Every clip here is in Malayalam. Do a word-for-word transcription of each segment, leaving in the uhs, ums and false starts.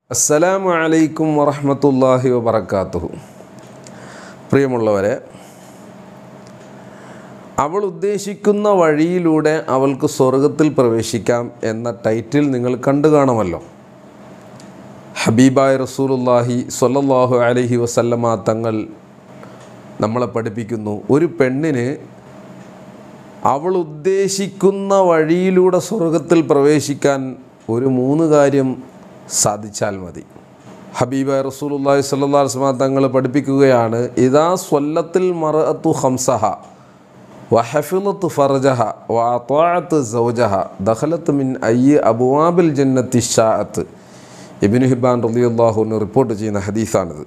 അസ്സലാമു അലൈക്കും വറഹ്മത്തുള്ളാഹി വബറകാതുഹു. പ്രിയമുള്ളവരെ, അവൾ ഉദ്ദേശിക്കുന്ന വഴിയിലൂടെ അവൾക്ക് സ്വർഗത്തിൽ പ്രവേശിക്കാം എന്ന ടൈറ്റിൽ നിങ്ങൾ കണ്ടു കാണുമല്ലോ. ഹബീബായ റസൂലുള്ളാഹി സ്വല്ലല്ലാഹു അലൈഹി വസല്ലമ തങ്ങൾ നമ്മളെ പഠിപ്പിക്കുന്നു, ഒരു പെണ്ണിന് അവൾ ഉദ്ദേശിക്കുന്ന വഴിയിലൂടെ സ്വർഗത്തിൽ പ്രവേശിക്കാൻ ഒരു മൂന്ന് കാര്യം സാധിച്ചാൽ മതി. ഹബീബായ റസൂലുള്ളാഹി സ്വല്ലല്ലാഹു അലൈഹി വസല്ലം തങ്ങൾ പഠിപ്പിക്കുകയാണ്, ഇദാ സ്വല്ലത്തിൽ മർഅതു ഖംസഹ വഹഫിളത് ഫർജഹ വഅതഅത് സൗജഹ ദഖലത് മിൻ അയ്യി അബ്വാബിൽ ജന്നത്തി ശാഅത്ത്. ഇബ്നു ഹിബ്ബാൻ റളിയല്ലാഹു അൻഹു റിപ്പോർട്ട് ചെയ്യുന്ന ഹദീസാണിത്.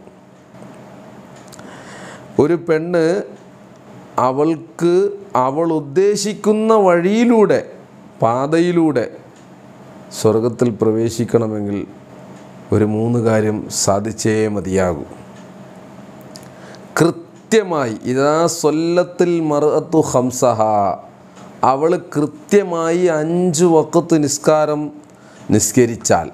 ഒരു പെണ്ണ് അവൾക്ക് അവൾ ഉദ്ദേശിക്കുന്ന വഴിയിലൂടെ, പാതയിലൂടെ സ്വർഗത്തിൽ പ്രവേശിക്കണമെങ്കിൽ ഒരു മൂന്ന് കാര്യം സാധിച്ചേ മതിയാകൂ. കൃത്യമായി ഇതാ സ്വല്ലത്തിൽ മർഅതു ഖംസഹ, അവൾ കൃത്യമായി അഞ്ച് വഖത്ത് നിസ്കാരം നിസ്കരിച്ചാൽ,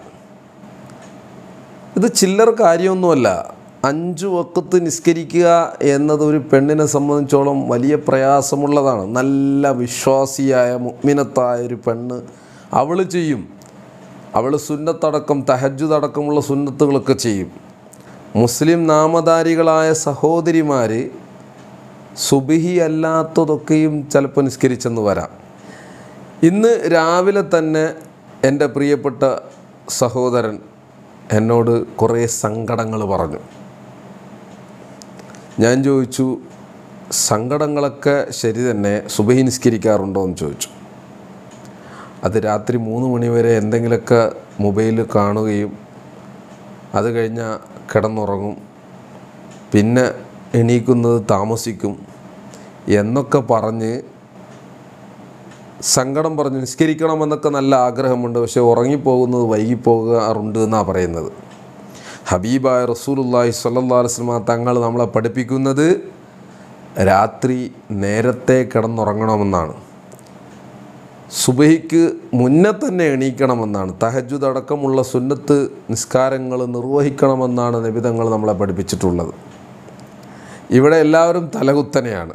ഇത് ചില്ലറ കാര്യമൊന്നുമല്ല. അഞ്ച് വഖത്ത് നിസ്കരിക്കുക എന്നത് ഒരു പെണ്ണിനെ സംബന്ധിച്ചോളം വലിയ പ്രയാസമുള്ളതാണ്. നല്ല വിശ്വാസിയായ മുഅ്മിനത്തായ ഒരു പെണ്ണ് അവൾ ചെയ്യും. അവൾ സുന്നത്തടക്കം തഹജ്ജുദ് അടക്കമുള്ള സുന്നത്തുകളൊക്കെ ചെയ്യും. മുസ്ലിം നാമധാരികളായ സഹോദരിമാർ സുബ്ഹി അല്ലാത്തതൊക്കെയും ചിലപ്പോൾ നിസ്കരിച്ചെന്ന് വരാം. ഇന്ന് രാവിലെ തന്നെ എൻ്റെ പ്രിയപ്പെട്ട സഹോദരൻ എന്നോട് കുറേ സങ്കടങ്ങൾ പറഞ്ഞു. ഞാൻ ചോദിച്ചു, സങ്കടങ്ങളൊക്കെ ശരി തന്നെ, സുബ്ഹി നിസ്കരിക്കാറുണ്ടോ എന്ന് ചോദിച്ചു. അത് രാത്രി മൂന്ന് മണി വരെ എന്തെങ്കിലുമൊക്കെ മൊബൈൽ കാണുകയും അത് കഴിഞ്ഞാൽ കിടന്നുറങ്ങും, പിന്നെ എണീക്കുന്നത് താമസിക്കും എന്നൊക്കെ പറഞ്ഞ് സങ്കടം പറഞ്ഞ്, നിസ്കരിക്കണമെന്നൊക്കെ നല്ല ആഗ്രഹമുണ്ട്, പക്ഷേ ഉറങ്ങിപ്പോകുന്നത് വൈകിപ്പോകാറുണ്ട് എന്നാണ് പറയുന്നത്. ഹബീബായ റസൂലുള്ളാഹി സ്വല്ലല്ലാഹു അലൈഹി വസല്ലം തങ്ങൾ നമ്മളെ പഠിപ്പിക്കുന്നത് രാത്രി നേരത്തെ കിടന്നുറങ്ങണമെന്നാണ്, സുബ്ഹിക്ക് മുന്നേ തന്നെ എണീക്കണമെന്നാണ്, തഹജ്ജുദ് അടക്കമുള്ള സുന്നത്ത് നിസ്കാരങ്ങൾ നിർവഹിക്കണമെന്നാണ് നബി തങ്ങൾ നമ്മളെ പഠിപ്പിച്ചിട്ടുള്ളത്. ഇവിടെ എല്ലാവരും തലകുത്തനെയാണ്.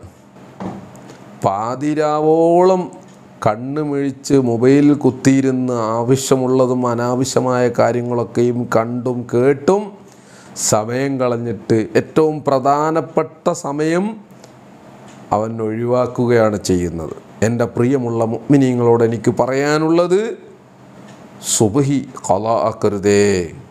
പാതിരാവോളം കണ്ണ് മിഴിച്ച് മൊബൈലിൽ കുത്തിയിരുന്ന് ആവശ്യമുള്ളതും അനാവശ്യമായ കാര്യങ്ങളൊക്കെയും കണ്ടും കേട്ടും സമയം കളഞ്ഞിട്ട് ഏറ്റവും പ്രധാനപ്പെട്ട സമയം അവൻ ഒഴിവാക്കുകയാണ് ചെയ്യുന്നത്. എൻ്റെ പ്രിയമുള്ള മുഅ്മിനീങ്ങളോട് എനിക്ക് പറയാനുള്ളത്, സുബ്ഹി ഖളാ ആക്കരുതേ.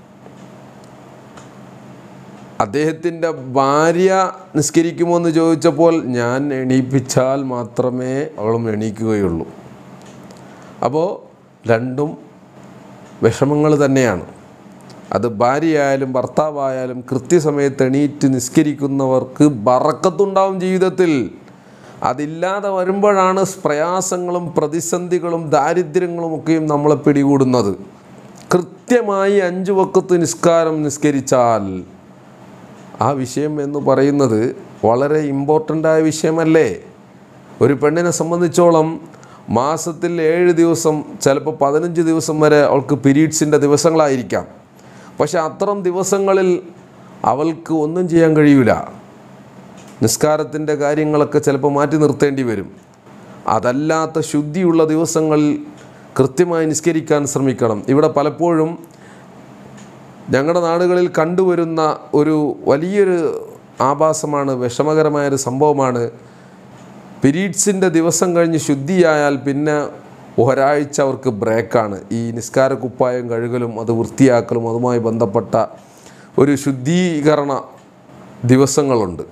അദ്ദേഹത്തിൻ്റെ ഭാര്യ നിസ്കരിക്കുമോ എന്ന് ചോദിച്ചപ്പോൾ ഞാൻ എണീപ്പിച്ചാൽ മാത്രമേ അവളും എണീക്കുകയുള്ളൂ. അപ്പോൾ രണ്ടും വിഷമങ്ങൾ തന്നെയാണ്. അത് ഭാര്യയായാലും ഭർത്താവായാലും കൃത്യസമയത്ത് എണീറ്റ് നിസ്കരിക്കുന്നവർക്ക് ബറക്കത്തുണ്ടാവും ജീവിതത്തിൽ. അതില്ലാതെ വരുമ്പോഴാണ് പ്രയാസങ്ങളും പ്രതിസന്ധികളും ദാരിദ്ര്യങ്ങളും ഒക്കെയും നമ്മളെ പിടികൂടുന്നത്. കൃത്യമായി അഞ്ച് വഖത്ത് നിസ്കാരം നിസ്കരിച്ചാൽ ആ വിഷയം എന്ന് പറയുന്നത് വളരെ ഇമ്പോർട്ടൻ്റായ വിഷയമല്ലേ. ഒരു പെണ്ണിനെ സംബന്ധിച്ചോളം മാസത്തിൽ ഏഴ് ദിവസം, ചിലപ്പോൾ പതിനഞ്ച് ദിവസം വരെ അവൾക്ക് പീരീഡ്സിൻ്റെ ദിവസങ്ങളായിരിക്കാം. പക്ഷെ അത്തരം ദിവസങ്ങളിൽ അവൾക്ക് ഒന്നും ചെയ്യാൻ കഴിയില്ല. നിസ്കാരത്തിൻ്റെ കാര്യങ്ങളൊക്കെ ചിലപ്പോൾ മാറ്റി നിർത്തേണ്ടി വരും. അതല്ലാത്ത ശുദ്ധിയുള്ള ദിവസങ്ങളിൽ കൃത്യമായി നിസ്കരിക്കാൻ ശ്രമിക്കണം. ഇവിടെ പലപ്പോഴും ഞങ്ങളുടെ നാടുകളിൽ കണ്ടുവരുന്ന ഒരു വലിയൊരു ആഭാസമാണ്, വിഷമകരമായൊരു സംഭവമാണ്. പീരീഡ്സിൻ്റെ ദിവസം കഴിഞ്ഞ് ശുദ്ധിയായാൽ പിന്നെ ഒരാഴ്ച അവർക്ക് ബ്രേക്കാണ്. ഈ നിസ്കാര കുപ്പായം കഴുകലും അത് വൃത്തിയാക്കലും അതുമായി ബന്ധപ്പെട്ട ഒരു ശുദ്ധീകരണ ദിവസങ്ങളുണ്ട്.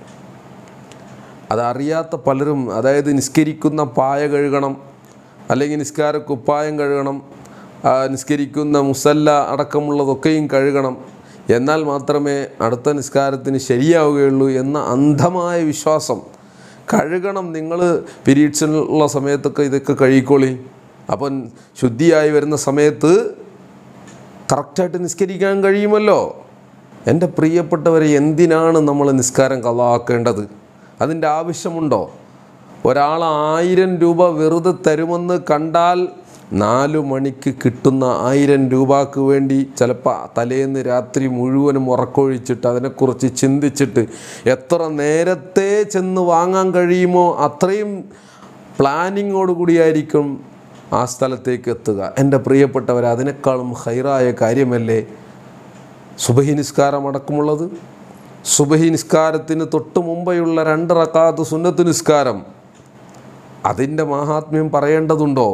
അതറിയാത്ത പലരും, അതായത് നിസ്കരിക്കുന്ന പായ കഴുകണം, അല്ലെങ്കിൽ നിസ്കാര കുപ്പായം കഴുകണം, നിസ്കരിക്കുന്ന മുസല്ല അടക്കമുള്ളതൊക്കെയും കഴുകണം, എന്നാൽ മാത്രമേ അടുത്ത നിസ്കാരത്തിന് ശരിയാവുകയുള്ളൂ എന്ന അന്ധമായ വിശ്വാസം. കഴുകണം, നിങ്ങൾ പീരീഡ്സിനുള്ള സമയത്തൊക്കെ ഇതൊക്കെ കഴുകിക്കോളി, അപ്പം ശുദ്ധിയായി വരുന്ന സമയത്ത് കറക്റ്റായിട്ട് നിസ്കരിക്കാൻ കഴിയുമല്ലോ. എൻ്റെ പ്രിയപ്പെട്ടവരെ, എന്തിനാണ് നമ്മൾ നിസ്കാരം ഖളാ ആക്കേണ്ടത്? അതിൻ്റെ ആവശ്യമുണ്ടോ? ഒരാൾ ആയിരം രൂപ വെറുതെ തരുമെന്ന് കണ്ടാൽ നാലു മണിക്ക് കിട്ടുന്ന ആയിരം രൂപക്ക് വേണ്ടി ചിലപ്പോൾ തലേന്ന് രാത്രി മുഴുവനും ഉറക്കൊഴിച്ചിട്ട് അതിനെക്കുറിച്ച് ചിന്തിച്ചിട്ട് എത്ര നേരത്തെ ചെന്ന് വാങ്ങാൻ കഴിയുമോ അത്രയും പ്ലാനിങ്ങോട് കൂടിയായിരിക്കും ആ സ്ഥലത്തേക്ക് എത്തുക. എൻ്റെ പ്രിയപ്പെട്ടവർ, അതിനേക്കാളും ഹൈറായ കാര്യമല്ലേ സുബഹി നിസ്കാരം അടക്കമുള്ളത്? സുബഹി നിസ്കാരത്തിന് തൊട്ട് മുമ്പെയുള്ള രണ്ട് റക്അത്ത് സുന്നത്ത് നിസ്കാരം, അതിൻ്റെ മാഹാത്മ്യം പറയേണ്ടതുണ്ടോ?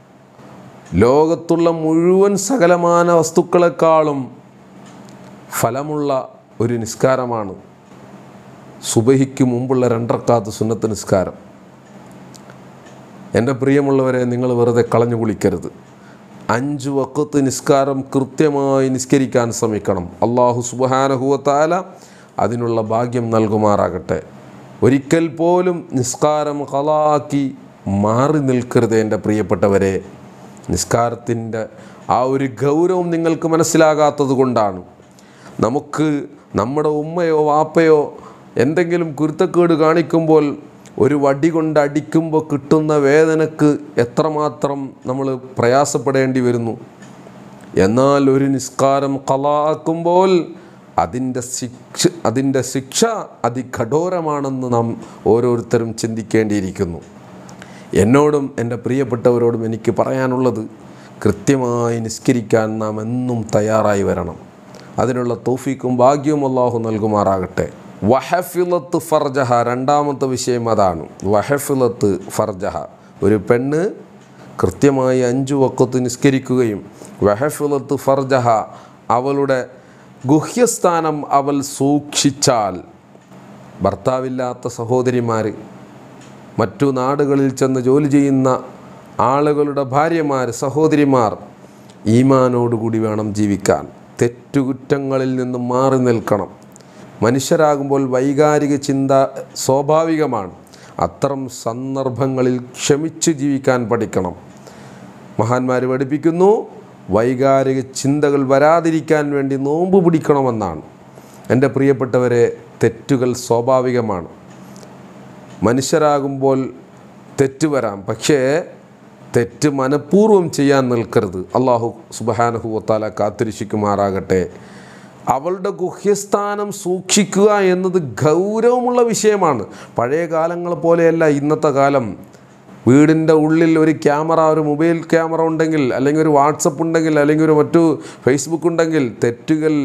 ലോകത്തുള്ള മുഴുവൻ സകലമാന വസ്തുക്കളെക്കാളും ഫലമുള്ള ഒരു നിസ്കാരമാണ് സുബഹിക്ക് മുമ്പുള്ള രണ്ട് റക്അത്ത് സുന്നത്ത് നിസ്കാരം. എൻ്റെ പ്രിയമുള്ളവരെ, നിങ്ങൾ വെറുതെ കളഞ്ഞു കുളിക്കരുത്. അഞ്ച് വഖത്ത് നിസ്കാരം കൃത്യമായി നിസ്കരിക്കാൻ ശ്രമിക്കണം. അല്ലാഹു സുബ്ഹാനഹു വ തആല അതിനുള്ള ഭാഗ്യം നൽകുമാറാകട്ടെ. ഒരിക്കൽ പോലും നിസ്കാരം ഖളാക്കി മാറി നിൽക്കരുത് എൻ്റെ പ്രിയപ്പെട്ടവരെ. നിസ്കാരത്തിൻ്റെ ആ ഒരു ഗൗരവം നിങ്ങൾക്ക് മനസ്സിലാകാത്തത് കൊണ്ടാണ്. നമുക്ക് നമ്മുടെ ഉമ്മയോ വാപ്പയോ എന്തെങ്കിലും കുരുത്തക്കേട് കാണിക്കുമ്പോൾ ഒരു വടി കൊണ്ട് അടിക്കുമ്പോൾ കിട്ടുന്ന വേദനക്ക് എത്രമാത്രം നമ്മൾ പ്രയാസപ്പെടേണ്ടി വരുന്നു. എന്നാൽ ഒരു നിസ്കാരം ഖളാക്കുമ്പോൾ അതിൻ്റെ ശിക്ഷ അതിൻ്റെ ശിക്ഷ അതികഠോരമാണെന്ന് നാം ഓരോരുത്തരും ചിന്തിക്കേണ്ടിയിരിക്കുന്നു. എന്നോടും എൻ്റെ പ്രിയപ്പെട്ടവരോടും എനിക്ക് പറയാനുള്ളത്, കൃത്യമായി നിസ്കരിക്കാൻ നാം എന്നും തയ്യാറായി വരണം. അതിനുള്ള തൗഫീക്കും ഭാഗ്യവും അല്ലാഹു നൽകുമാറാകട്ടെ. വഹഫിലത്ത് ഫർജഹ, രണ്ടാമത്തെ വിഷയം അതാണ്. വഹഫിലത്ത് ഫർജഹ, ഒരു പെണ്ണ് കൃത്യമായി അഞ്ചു വഖത്ത് നിസ്കരിക്കുകയും വഹഫിലത്ത് ഫർജഹ, അവളുടെ ഗുഹ്യസ്ഥാനം അവൾ സൂക്ഷിച്ചാൽ. ഭർത്താവില്ലാത്ത സഹോദരിമാർ, മറ്റു നാടുകളിൽ ചെന്ന് ജോലി ചെയ്യുന്ന ആളുകളുടെ ഭാര്യമാർ, സഹോദരിമാർ, ഈമാനോടുകൂടി വേണം ജീവിക്കാൻ. തെറ്റുകുറ്റങ്ങളിൽ നിന്നും മാറി നിൽക്കണം. മനുഷ്യരാകുമ്പോൾ വൈകാരിക ചിന്ത സ്വാഭാവികമാണ്. അത്തരം സന്ദർഭങ്ങളിൽ ക്ഷമിച്ച് ജീവിക്കാൻ പഠിക്കണം. മഹാന്മാർ പഠിപ്പിക്കുന്നു, വൈകാരിക ചിന്തകൾ വരാതിരിക്കാൻ വേണ്ടി നോമ്പ് പിടിക്കണമെന്നാണ്. എൻ്റെ പ്രിയപ്പെട്ടവരെ, തെറ്റുകൾ സ്വാഭാവികമാണ്. മനുഷ്യരാകുമ്പോൾ തെറ്റ് വരാം, പക്ഷേ തെറ്റ് മനഃപൂർവ്വം ചെയ്യാൻ നിൽക്കരുത്. അല്ലാഹു സുബ്ഹാനഹു വ തആല കാത്തിരക്ഷിക്കുമാറാകട്ടെ. അവളുടെ ഗുഹ്യസ്ഥാനം സൂക്ഷിക്കുക എന്നത് ഗൗരവമുള്ള വിഷയമാണ്. പഴയ കാലങ്ങൾ പോലെയല്ല ഇന്നത്തെ കാലം. വീടിൻ്റെ ഉള്ളിൽ ഒരു ക്യാമറ, ഒരു മൊബൈൽ ക്യാമറ ഉണ്ടെങ്കിൽ, അല്ലെങ്കിൽ ഒരു വാട്സപ്പ് ഉണ്ടെങ്കിൽ, അല്ലെങ്കിൽ ഒരു മറ്റു ഫേസ്ബുക്ക് ഉണ്ടെങ്കിൽ തെറ്റുകൾ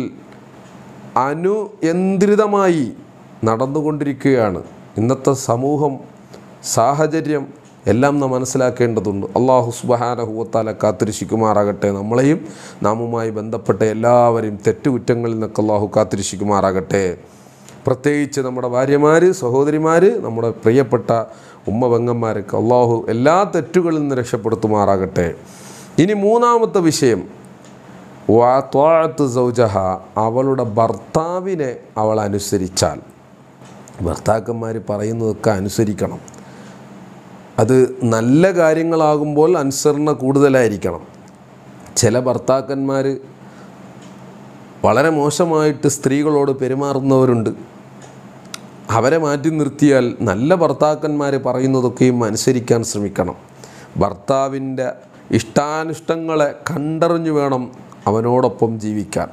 അനുയന്ത്രിതമായി നടന്നുകൊണ്ടിരിക്കുകയാണ്. ഇന്നത്തെ സമൂഹം, സാഹചര്യം എല്ലാം നാം മനസ്സിലാക്കേണ്ടതുണ്ട്. അല്ലാഹു സുബ്ഹാനഹു വ തആല കാത്തിരക്ഷിക്കുമാറാകട്ടെ. നമ്മളെയും നാമുമായി ബന്ധപ്പെട്ട എല്ലാവരെയും തെറ്റുകുറ്റങ്ങളിൽ നിന്നൊക്കെ അല്ലാഹു കാത്തിരക്ഷിക്കുമാറാകട്ടെ. പ്രത്യേകിച്ച് നമ്മുടെ ഭാര്യമാർ, സഹോദരിമാർ, നമ്മുടെ പ്രിയപ്പെട്ട ഉമ്മ പെങ്ങന്മാരൊക്കെ അല്ലാഹു എല്ലാ തെറ്റുകളിൽ നിന്ന് രക്ഷപ്പെടുത്തുമാറാകട്ടെ. ഇനി മൂന്നാമത്തെ വിഷയം, വത്വാഅത്ത് സൗജഹ, അവളുടെ ഭർത്താവിനെ അവൾ അനുസരിച്ചാൽ. ഭർത്താക്കന്മാർ പറയുന്നതൊക്കെ അനുസരിക്കണം. അത് നല്ല കാര്യങ്ങളാകുമ്പോൾ അനുസരണ കൂടുതലായിരിക്കണം. ചില ഭർത്താക്കന്മാർ വളരെ മോശമായിട്ട് സ്ത്രീകളോട് പെരുമാറുന്നവരുണ്ട്. അവരെ മാറ്റി നിർത്തിയാൽ നല്ല ഭർത്താക്കന്മാർ പറയുന്നതൊക്കെയും അനുസരിക്കാൻ ശ്രമിക്കണം. ഭർത്താവിൻ്റെ ഇഷ്ടാനിഷ്ടങ്ങളെ കണ്ടറിഞ്ഞു വേണം അവനോടൊപ്പം ജീവിക്കാൻ.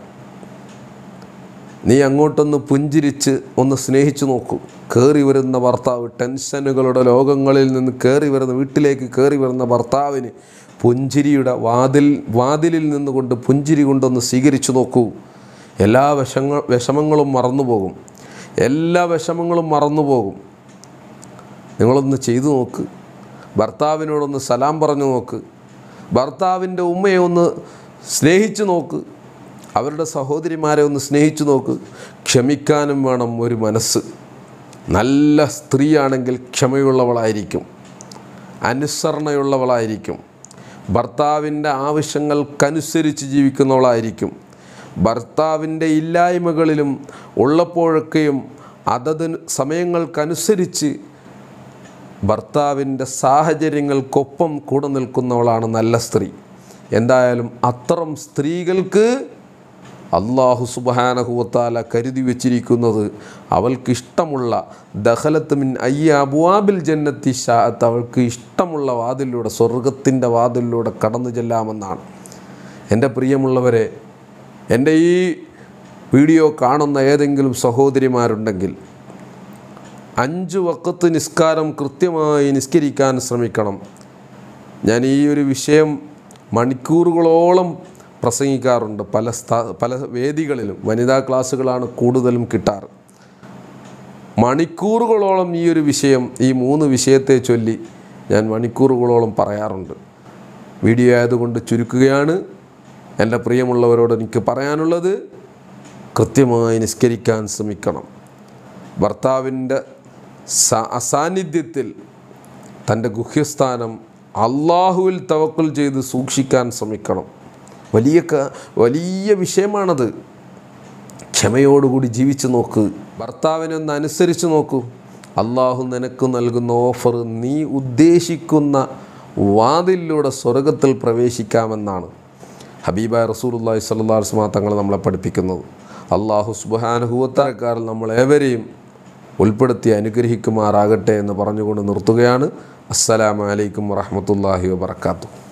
നീ അങ്ങോട്ടൊന്ന് പുഞ്ചിരിച്ച് ഒന്ന് സ്നേഹിച്ചു നോക്കൂ. കയറി വരുന്ന ഭർത്താവ്, ടെൻഷനുകളുടെ ലോകങ്ങളിൽ നിന്ന് കയറി വരുന്ന, വീട്ടിലേക്ക് കയറി വരുന്ന ഭർത്താവിന് പുഞ്ചിരിയുടെ വാതിൽ വാതിലിൽ നിന്നുകൊണ്ട് പുഞ്ചിരി കൊണ്ടൊന്ന് സ്വീകരിച്ചു നോക്കൂ. എല്ലാ വിഷങ്ങൾ വിഷമങ്ങളും മറന്നുപോകും. എല്ലാ വിഷമങ്ങളും മറന്നുപോകും. നിങ്ങളൊന്ന് ചെയ്തു നോക്ക്. ഭർത്താവിനോടൊന്ന് സലാം പറഞ്ഞു നോക്ക്. ഭർത്താവിൻ്റെ ഉമ്മയെ ഒന്ന് സ്നേഹിച്ചു നോക്ക്. അവരുടെ സഹോദരിമാരെ ഒന്ന് സ്നേഹിച്ചു നോക്ക്. ക്ഷമിക്കാനും വേണം ഒരു മനസ്സ്. നല്ല സ്ത്രീയാണെങ്കിൽ ക്ഷമയുള്ളവളായിരിക്കും, അനുസരണയുള്ളവളായിരിക്കും, ഭർത്താവിൻ്റെ ആവശ്യങ്ങൾക്കനുസരിച്ച് ജീവിക്കുന്നവളായിരിക്കും. ഭർത്താവിൻ്റെ ഇല്ലായ്മകളിലും ഉള്ളപ്പോഴൊക്കെയും അതത് സമയങ്ങൾക്കനുസരിച്ച് ഭർത്താവിൻ്റെ സാഹചര്യങ്ങൾക്കൊപ്പം കൂടെ നിൽക്കുന്നവളാണ് നല്ല സ്ത്രീ. എന്തായാലും അത്തരം സ്ത്രീകൾക്ക് അല്ലാഹു സുബ്ഹാനഹു വ തആല കരുതി വച്ചിരിക്കുന്നത് അവൾക്കിഷ്ടമുള്ള ദഖലത്ത് മിൻ അയ്യ അബ്വാബിൽ ജന്നത്തി ശാഅത്ത്, അവൾക്ക് ഇഷ്ടമുള്ള വാതിലൂടെ, സ്വർഗത്തിൻ്റെ വാതിലൂടെ കടന്നു ചെല്ലാമെന്നാണ്. എൻ്റെ പ്രിയമുള്ളവരെ, എൻ്റെ ഈ വീഡിയോ കാണുന്ന ഏതെങ്കിലും സഹോദരിമാരുണ്ടെങ്കിൽ അഞ്ച് വഖത്ത് നിസ്കാരം കൃത്യമായി നിസ്കരിക്കാൻ ശ്രമിക്കണം. ഞാൻ ഈ ഒരു വിഷയം മണിക്കൂറുകളോളം പ്രസംഗിക്കാറുണ്ട്. പല സ്ഥാ പല വേദികളിലും വനിതാ ക്ലാസ്സുകളാണ് കൂടുതലും കിട്ടാറ്. മണിക്കൂറുകളോളം ഈ ഒരു വിഷയം, ഈ മൂന്ന് വിഷയത്തെ ചൊല്ലി ഞാൻ മണിക്കൂറുകളോളം പറയാറുണ്ട്. വീഡിയോ ആയതുകൊണ്ട് ചുരുക്കുകയാണ്. എൻ്റെ പ്രിയമുള്ളവരോട് എനിക്ക് പറയാനുള്ളത്, കൃത്യമായി നിസ്കരിക്കാൻ ശ്രമിക്കണം. ഭർത്താവിൻ്റെ അസാന്നിധ്യത്തിൽ തൻ്റെ ഗുഹ്യസ്ഥാനം അള്ളാഹുവിൽ തവക്കുൽ ചെയ്ത് സൂക്ഷിക്കാൻ ശ്രമിക്കണം. വലിയ വലിയ വിഷയമാണത്. ക്ഷമയോടുകൂടി ജീവിച്ചു നോക്ക്. ഭർത്താവിനെ ഒന്ന് അനുസരിച്ച് നോക്കൂ. അള്ളാഹു നിനക്ക് നൽകുന്ന ഓഫർ നീ ഉദ്ദേശിക്കുന്ന വാതിലിലൂടെ സ്വർഗത്തിൽ പ്രവേശിക്കാമെന്നാണ് ഹബീബായ റസൂലുള്ളാഹി സ്വല്ലല്ലാഹു അലൈഹി വസല്ലം തങ്ങൾ നമ്മളെ പഠിപ്പിക്കുന്നത്. അള്ളാഹു സുബ്ഹാനഹു വ തആല നമ്മളേവരെയും ഉൾപ്പെടുത്തി അനുഗ്രഹിക്കുമാറാകട്ടെ എന്ന് പറഞ്ഞുകൊണ്ട് നിർത്തുകയാണ്. അസ്സലാമു അലൈക്കും വറഹ്മത്തുള്ളാഹി വബറകാതുഹു.